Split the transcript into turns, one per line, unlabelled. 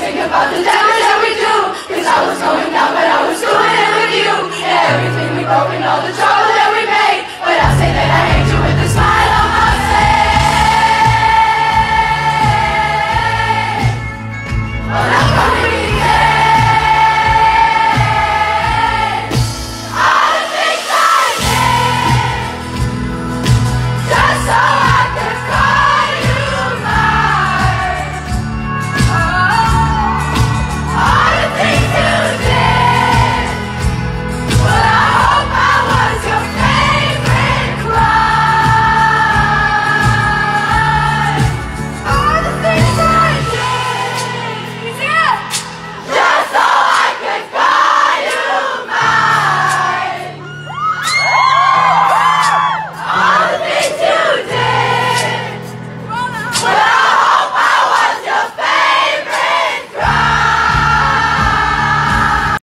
think about the damage that we do. Cause I was going down, but I was doing it with you. And everything we broke and all the trouble